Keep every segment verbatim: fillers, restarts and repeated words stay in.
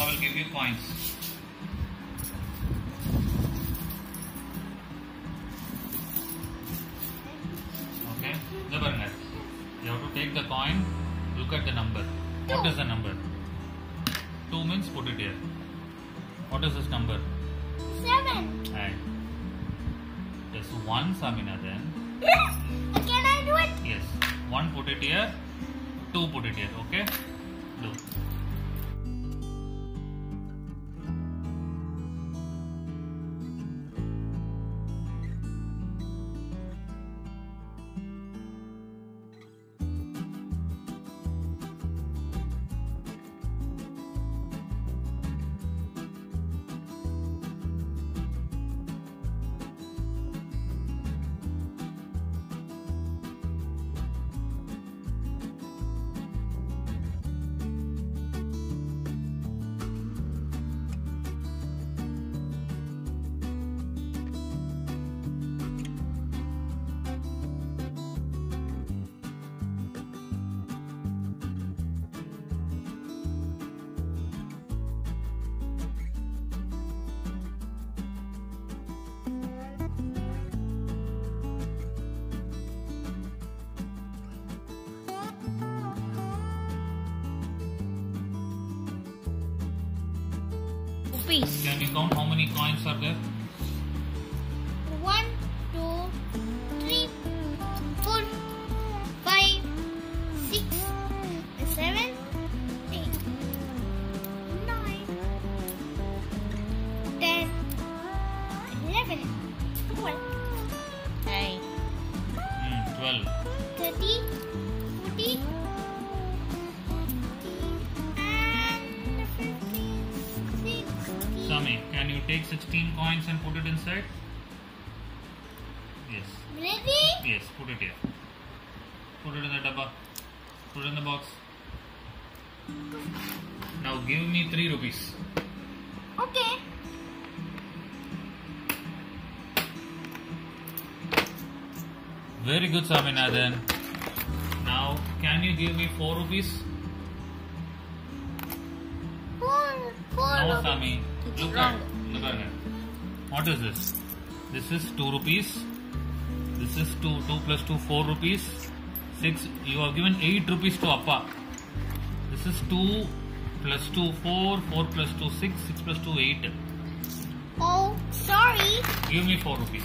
Appa will give you coins. Okay, you have to take the coin, look at the number. What is the number? two means put it here. What is this number? seven. And yes, one, Samina, then. Can I do it? Yes. one put it here, two put it here. Okay? Do. Rupees. Can you count how many coins are there? One, two, three, four, five, six, seven, eight, nine, ten, eleven, twelve, nine, Hmm, twelve. thirty, forty, and fifteen, sixteen. Sami, can you take sixteen coins and put it inside? Yes. Ready? Yes, put it here. Put it in the dabba. Put it in the box. Now give me three rupees. Okay. Very good, Saminathan. Now, can you give me four rupees? Four, four. No, rupees. Sami. It's Look wrong. at, look at it. What is this? This is two rupees. This is two. Two plus two, four rupees. Six. You have given eight rupees to Appa. This is two plus two, four. Four plus two, six. Six plus two, eight. Oh, sorry. Give me four rupees.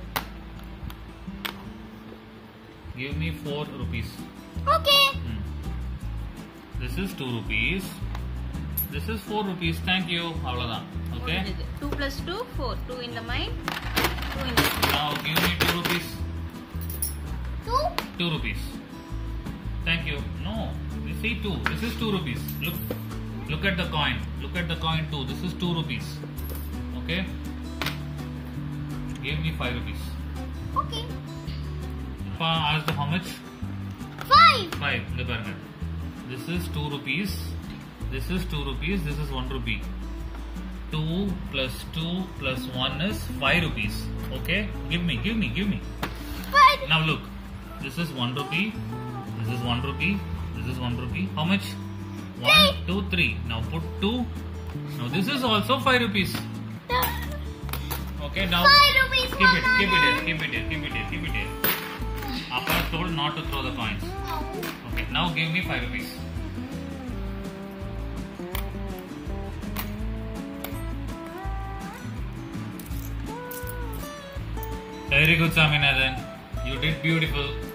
Give me four rupees. Okay. Hmm. This is two rupees. This is four rupees. Thank you. Avladhan. Okay. What is it? two plus two, four. two in the mind, two in the Now give me two rupees. Two. Two rupees. Thank you. No. You see two. This is two rupees. Look. Look at the coin. Look at the coin two. This is two rupees. Okay. Give me five rupees. Okay. Appa asked how much? Five. Five. Look at it. This is two rupees. This is two rupees. This is one rupee. Two plus two plus one is five rupees. Okay. Give me. Give me. Give me. Five. Now look. This is one rupee. This is one rupee. This is one rupee. How much? One, Three. two, three. Now put two. Now this is also five rupees. Okay. Now Five rupees. keep it. Keep it here. Keep it here. Keep it here. Keep it here. Appa told not to throw the coins. Okay. Now give me five rupees. Very good, Saminathan. You did beautiful.